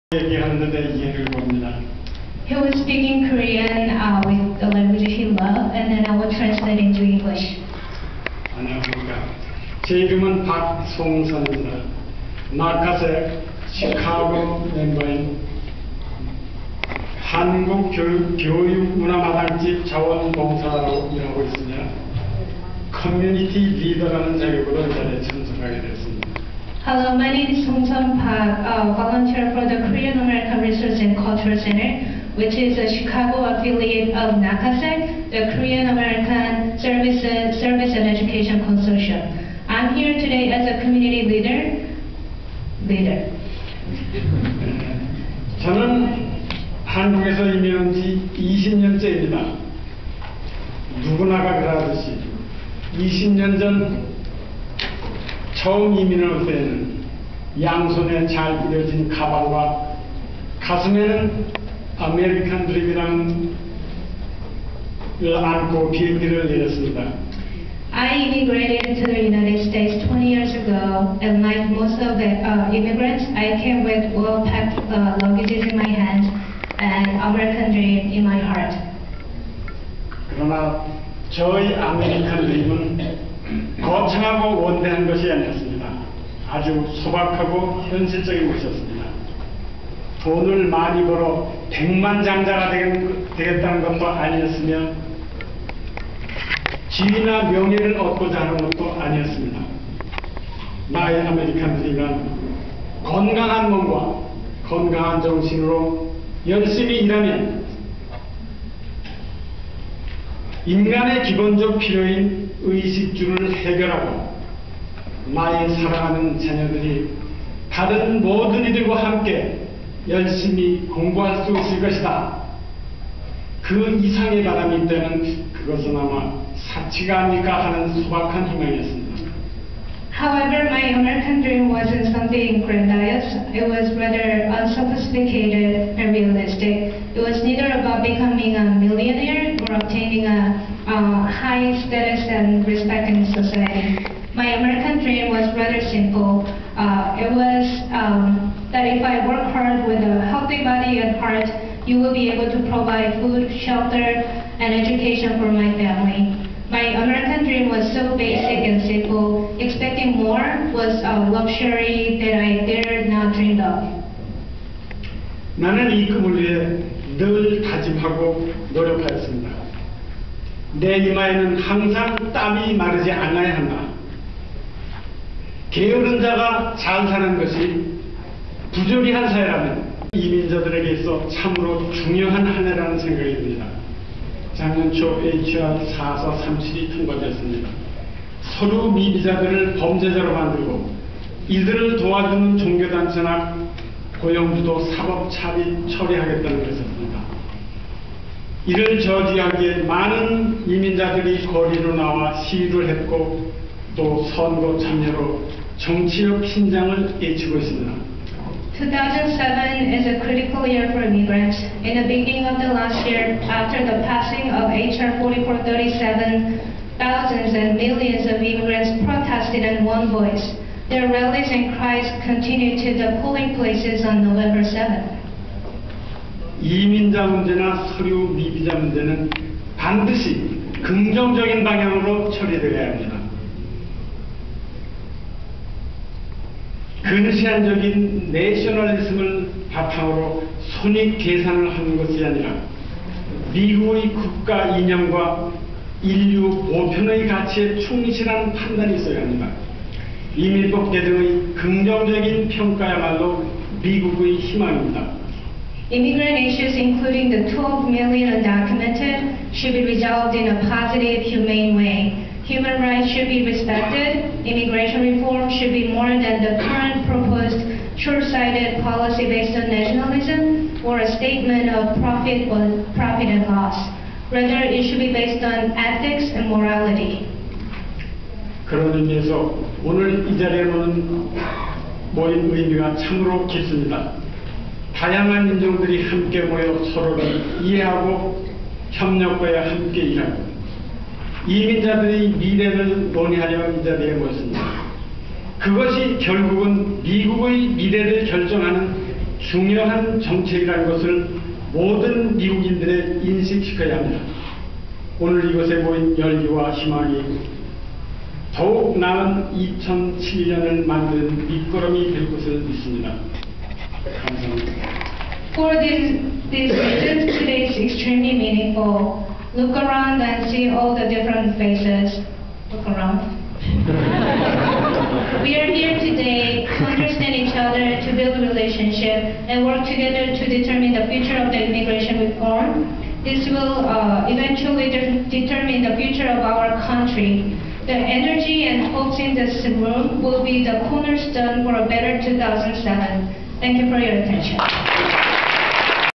얘기하는데 이해를 봅니다. He was speaking Korean with the language he loved, and then I would translate into English. 안녕하십니까. 제 이름은 박송선입니다. 나카세 시카고 멤버인 한국교육문화마당집 자원봉사로 일하고 있으며 커뮤니티 리더라는 자격으로 이 자리에 참석하게 됐습니다. Hello, my name is Song Sun Park, volunteer for the Korean American Research and Culture Center, which is a Chicago affiliate of NACASEC, the Korean American Service and Education Consortium. I'm here today as a community leader. 저는 한국에서 이민 온 지 20년째입니다. 누구나가 그러듯이 20년 전 처음 이민을 올 때는 양손에 잘 부려진 가방과 가슴에는 아메리칸 드림이라는 걸 안고 비행기를 내렸습니다. I immigrated to the United States 20 years ago, and like most of the immigrants, I came with well-packed luggages in my hands and American dream in my heart. 그러나 저희 아메리칸 드림은 거창하고 원대한 것이 아니었습니다. 아주 소박하고 현실적인 것이었습니다. 돈을 많이 벌어 백만장자가 되겠다는 것도 아니었으며 지위나 명예를 얻고자 하는 것도 아니었습니다. 나의 아메리칸 드림은 건강한 몸과 건강한 정신으로 열심히 일하면 인간의 기본적 필요인 의식주를 해결하고 나의 사랑하는 자녀들이 다른 모든 이들과 함께 열심히 공부할 수 있을 것이다. 그 이상의 바람이 있다면 그것은 아마 사치가 아닐까 하는 소박한 희망이었습니다. However, my American dream wasn't something grandiose. It was rather unsophisticated and realistic. It was neither about becoming a millionaire or obtaining a high status and respect in society. My American dream was rather simple. It was that if I work hard with a healthy body and heart, you will be able to provide food, shelter, and education for my family. My American dream was so basic and simple. Expecting more was a luxury that I dared not dream of. 나는 이 꿈을 위해 늘 다짐하고 노력하였습니다. 내 이마에는 항상 땀이 마르지 않아야 한다. 게으른 자가 잘 사는 것이 부조리한 사회라면 이민자들에게 있어 참으로 중요한 한 해라는 생각이 듭니다. 작년 초 HR 4437이 통과되었습니다. 서류 미비자들을 범죄자로 만들고 이들을 도와주는 종교단체나 고용주도 사법 처리하겠다는 것이었습니다. 이를 저지하기에 많은 이민자들이 거리로 나와 시위를 했고 또 선거 참여로 정치적 신장을 외치고 있습니다. 2007 is a critical year for immigrants. In the beginning of the last year, after the passing of HR 4437, thousands and millions of immigrants protested in one voice. Their rallies and cries continued to the polling places on November 7th. 이민자 문제나 서류 미비자 문제는 반드시 긍정적인 방향으로 처리되어야 합니다. 근시안적인 내셔널리즘을 바탕으로 손익 계산을 하는 것이 아니라 미국의 국가 이념과 인류 보편의 가치에 충실한 판단이 있어야 합니다. 이민법 개정의 긍정적인 평가야말로 미국의 희망입니다. Immigrant issues, including the 12 million undocumented, should be resolved in a positive, humane way. Human rights should be respected. Immigration reform should be more than the current proposed short-sighted policy based on nationalism or a statement of profit and loss. Rather, it should be based on ethics and morality. 그런 의미에서 오늘 이 자리에 모인 의미가 참으로 깊습니다. 다양한 인종들이 함께 모여 서로를 이해하고 협력하여 함께 일하고 이민자들의 미래를 논의하려 이 자리에 모였습니다. 그것이 결국은 미국의 미래를 결정하는 중요한 정책이라는 것을 모든 미국인들에 인식시켜야 합니다. 오늘 이곳에 모인 열기와 희망이 더욱 나은 2007년을 만드는 밑거름이 될 것을 믿습니다. 감사합니다. For these reasons, today is extremely meaningful. Look around and see all the different faces. Look around. We are here today to understand each other, to build a relationship, and work together to determine the future of the immigration reform. This will eventually determine the future of our country. The energy and hopes in this room will be the cornerstone for a better 2007. Thank you for your attention.